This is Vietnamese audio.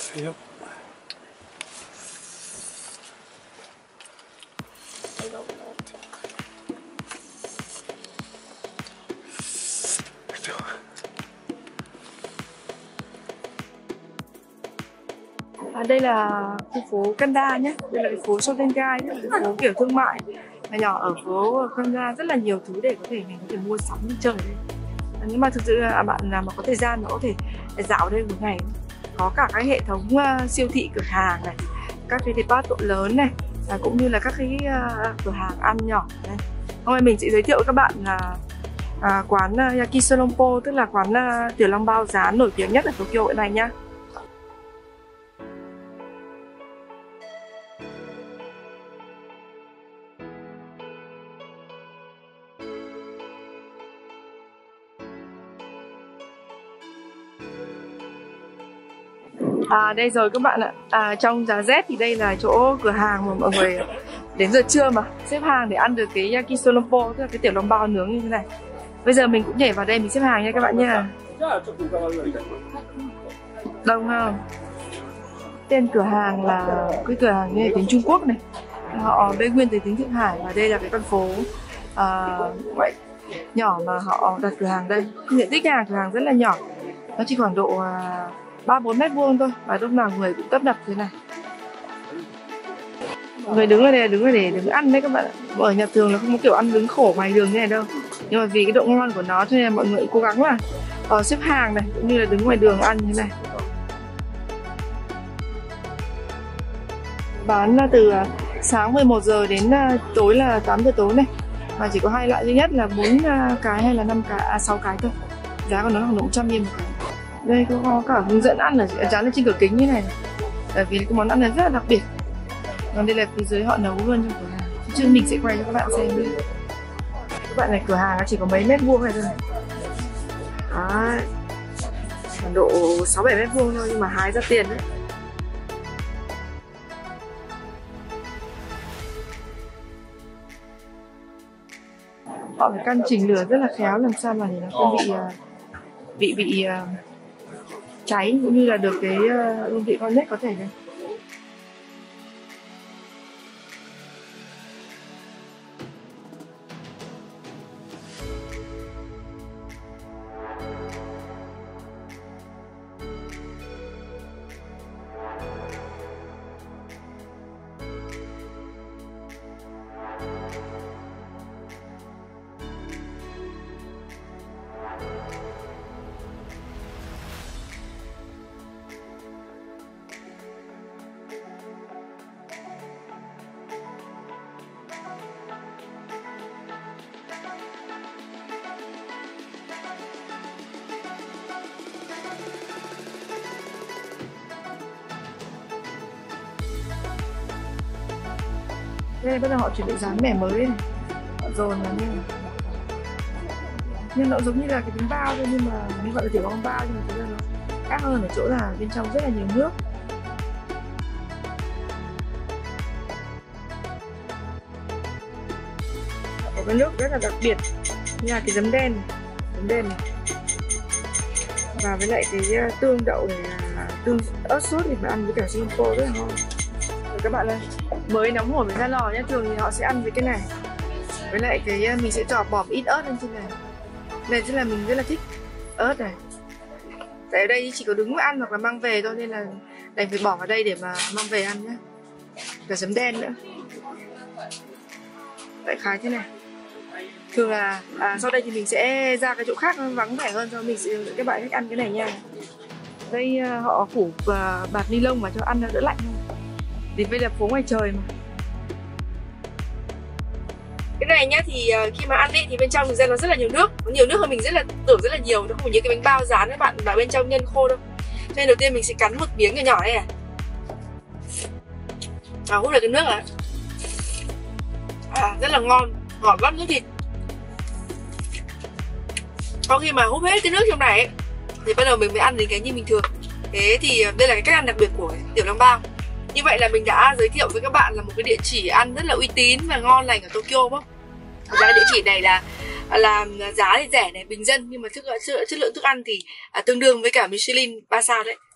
안녕하세요. Đây là khu phố Kanda nhé, đây là cái phố Shotengai nhé, cái phố kiểu thương mại nhỏ ở phố Kanda, rất là nhiều thứ để mình có thể mua sắm đi chơi đây. Nhưng mà thực sự là bạn nào mà có thời gian có thể dạo đây một ngày, có cả cái hệ thống siêu thị cửa hàng này, các cái department lớn này, cũng như là các cái cửa hàng ăn nhỏ này. Hôm nay mình sẽ giới thiệu với các bạn là quán Yakisonompo, tức là quán tiểu long bao rán nổi tiếng nhất ở Tokyo hiện nay nhá. Đây rồi các bạn ạ, trong giá Z thì đây là chỗ cửa hàng mà mọi người đến giờ trưa mà xếp hàng để ăn được cái Yakisonompo, tức là cái tiểu long bao nướng như thế này. Bây giờ mình cũng nhảy vào đây mình xếp hàng nha các bạn nha. Đông không? Tên cửa hàng là cái cửa hàng như tiếng Trung Quốc này, họ bê nguyên từ tiếng Thượng Hải, và đây là cái con phố nhỏ mà họ đặt cửa hàng đây. Diện tích cửa hàng rất là nhỏ, nó chỉ khoảng độ 3-4 mét vuông thôi, và lúc nào người cũng tấp nập thế này. Người đứng ở đây để đứng ăn đấy các bạn ạ. Ở nhà thường là không có kiểu ăn đứng khổ ngoài đường như này đâu, nhưng mà vì cái độ ngon của nó cho nên là mọi người cố gắng là xếp hàng này, cũng như là đứng ngoài đường ăn như này. Bán từ sáng 11 giờ đến tối là 8 giờ tối này, mà chỉ có 2 loại duy nhất là 4 cái hay là 5 cái, 6 cái thôi. Giá của nó là khoảng 100 yen một cái. Đây có cả hướng dẫn ăn ở dán lên trên cửa kính như này, bởi vì cái món ăn này rất là đặc biệt. Còn đây là phía dưới họ nấu luôn trong cửa hàng, chứ mình sẽ quay cho các bạn xem đi. Các bạn này, cửa hàng nó chỉ có mấy mét vuông này thôi này. Đấy, khoảng độ 6-7 mét vuông thôi, nhưng mà hái ra tiền đấy. Họ phải căn chỉnh lửa rất là khéo, làm sao mà để nó không bị cháy, cũng như là được cái hương vị ngon nhất có thể này. Đây bây giờ họ chuẩn bị dán mẻ mới này, họ dồn vào như này. Nhưng nó giống như là cái bánh bao thôi, nhưng mà như gọi là tiểu long bao, nhưng mà thực ra nó khác hơn ở chỗ là bên trong rất là nhiều nước. Có cái nước rất là đặc biệt, như là cái giấm đen này, và với lại cái tương đậu này là tương ớt sốt thì phải ăn với cả Singapore rất là ngon. Các bạn ơi, mới nóng hổi mới ra lò nhá, thường thì họ sẽ ăn với cái này, với lại cái mình sẽ bỏ ít ớt lên trên này. Này tức là mình rất là thích ớt này, tại ở đây chỉ có đứng ăn hoặc là mang về thôi, nên là đành phải bỏ vào đây để mà mang về ăn nhá. Cả giấm đen nữa, đại khái thế này. Thường là sau đây thì mình sẽ ra cái chỗ khác vắng vẻ hơn, cho mình sẽ hướng dẫn các bạn cách ăn cái này nha. Đây họ phủ bạt ni lông vào cho ăn nó đỡ lạnh hơn. Thì bây giờ phố ngoài trời mà. Cái này nhá, thì khi mà ăn thì bên trong thực ra nó rất là nhiều nước, có nhiều nước hơn mình tưởng rất là nhiều, nó không như cái bánh bao rán các bạn vào bên trong nhân khô đâu. Cho nên đầu tiên mình sẽ cắn một miếng nhỏ nhỏ đây này, hút được cái nước này, rất là ngon, ngọt lắm nước thịt. Sau khi mà hút hết cái nước trong này ấy, thì bắt đầu mình mới ăn đến cái như bình thường. Thế thì đây là cái cách ăn đặc biệt của tiểu long bao. Như vậy là mình đã giới thiệu với các bạn là một cái địa chỉ ăn rất là uy tín và ngon lành ở Tokyo, đúng không? Giá địa chỉ này là giá thì rẻ này, bình dân, nhưng mà chất lượng thức ăn thì tương đương với cả Michelin 3 sao đấy.